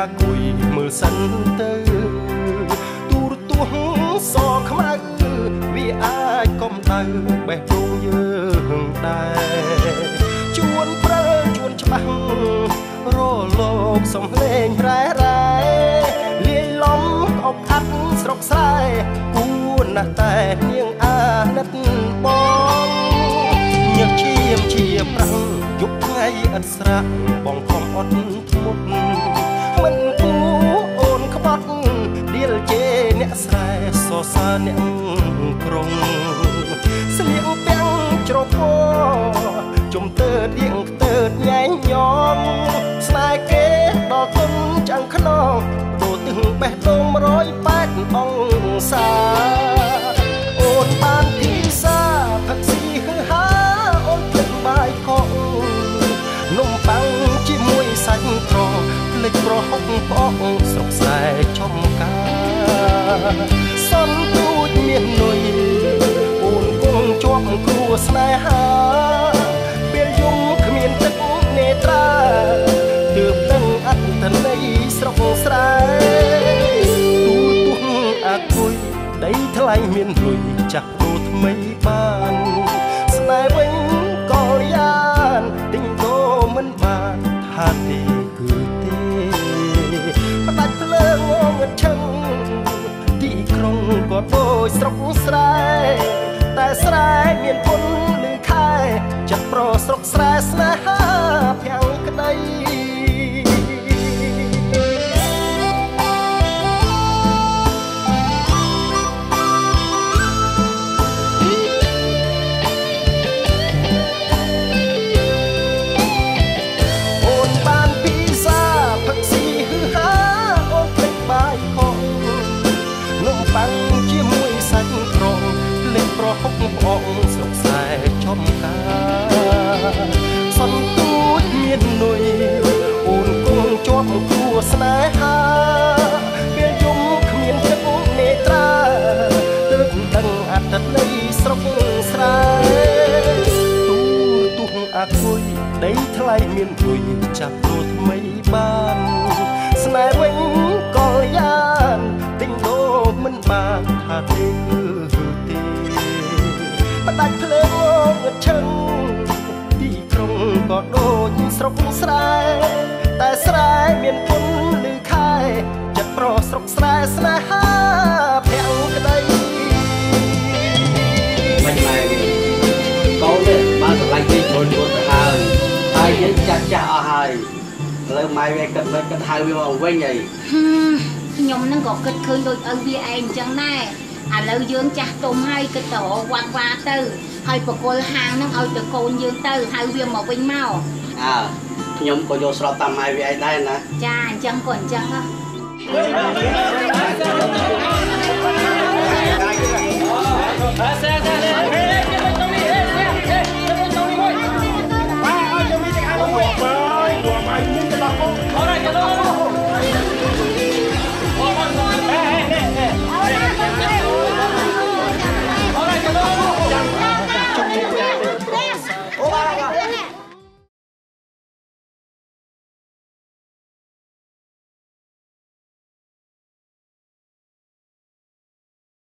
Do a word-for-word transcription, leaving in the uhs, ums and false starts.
គួយមើលសិនទៅទូរទស្សន៍សខ្មៅវាអាចកុំដៅបេះដូងយើងដែរជួនព្រើជួនច្បាស់រលោកសំឡេងរ៉ែរ៉ែលាយឡំអុកអាត់ស្រុកស្រែគួរណាស់តែនាងអាណិតបងញើសឈាមជាប្រាំងយប់ថ្ងៃឥតស្រាក់បងខំអត់ធ្មត់មិនគួអូនក្បត់ដៀលជេអ្នកស្រែសរសើរអ្នកក្រុងស្លៀកពាំងជ្រពោជំទើដៀងខ្ទើតញ៉ែងញោមស្នេហ៍គេដល់ទុនចាំងខ្នងដូរទឹងបេះដូងរយប៉ែតអង្សាអូនបានទីសាផឹកស៊ីហឺហាអូនភ្លេចបាយកកនំប៉័ងជាមួយសាច់ក្រភ្លេចប្រហុកផ្អកស្រុកស្រែចំការសន្ទូចមាននុយអូនគង់ជាប់គ្រួស្នេហាពេលយំគ្មានទឹកនេត្រាទើបដឹងអត្តន័យស្រុកស្រែទូទុះអាគុយដីថ្លៃមានលុយចាស់ដូរថ្មីបានស្នេហ៍វិញក៏យ៉ាងទិញដូរមិនបានថាទេគឺទេផ្ដាច់ភ្លើងងងឹតឈឹងទីក្រុងក៏ដូចស្រុកស្រែតែស្រែមានពុនឬខែចិត្តប្រស្រុកស្រែស្នេហាភាំងក្ដីអូនបានពីសាផឹកស៊ីហឺហាអូនភ្លេចបាយខកនំប៉័ងជាមួយសាច់ក្រងភ្លេចប្រហុកផ្អកស្រុកស្រែចំការសន្ទូចមាននុយអូនគង់ជាប់គួស្នេហាពេលយំគ្មានទឹកនេត្រាទើបដឹងអត្តន័យស្រុកស្រែទូទុះអាគុយដីថ្លៃមានលុយចាប់ដូរថ្មីបានស្នេហ៍វិញក៏យ៉ាងទិញដូរមិនបានថាទេគឺទេផ្ដាច់ភ្លើងងឹតឈឹងទីក្រុងក៏ដូចស្រុកស្រែតែស្រែមានពុនឬខែចិត្តប្រស្រុកស្រែស្នេហាភាំងក្ដីមិនមែនកូនទេបានឆ្លាញ់គេខ្លួនខ្លួនទៅហើយហើយយើងចាស់ចាស់អស់ហើយឥឡូវម៉ែវាគិតមិនគិតហៅវាមកវិញអីខ្ញុំនឹងក៏គិតឃើញដូចឪវាឯងអញ្ចឹងដែរឥឡូវយើងចាស់ទុំហើយគិតទៅវត្តវ៉ាទៅហើយបកគលហាងនឹងឲ្យទៅកូនយើងទៅហៅវាមកវិញមកអើខ្ញុំក៏យកស្របតាមម៉ែវាឯងដែរណាចាអញ្ចឹងក៏អញ្ចឹងហ៎អើ